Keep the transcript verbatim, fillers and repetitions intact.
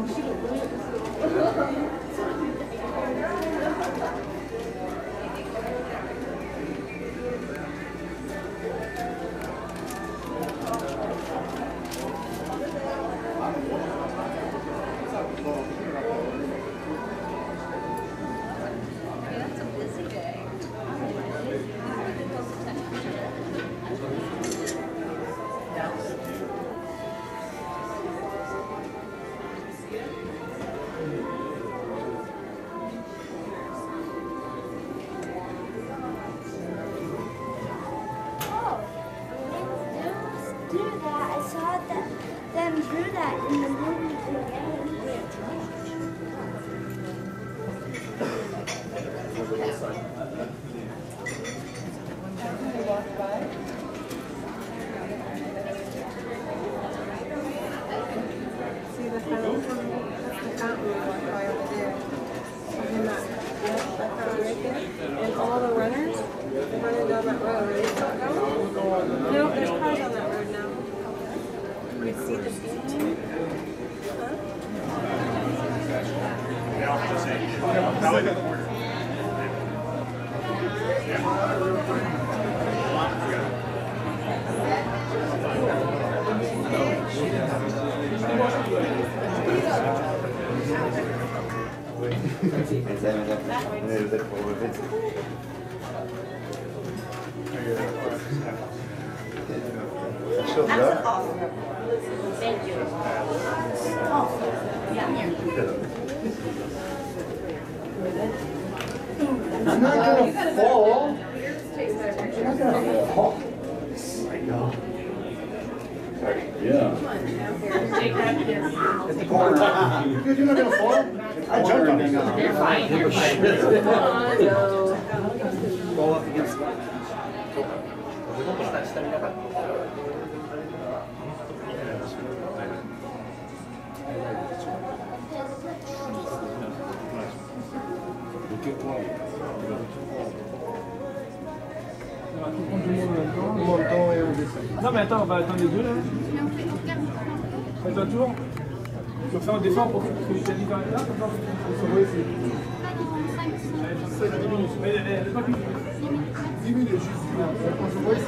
Non mais attends, on va attendre les deux là. Faites un tour. Comme ça on descend pour que vous soyez quand même là, comme ça on se voit ici. cinq minutes. Mais elle n'est pas plus. dix minutes juste. On se voit ici.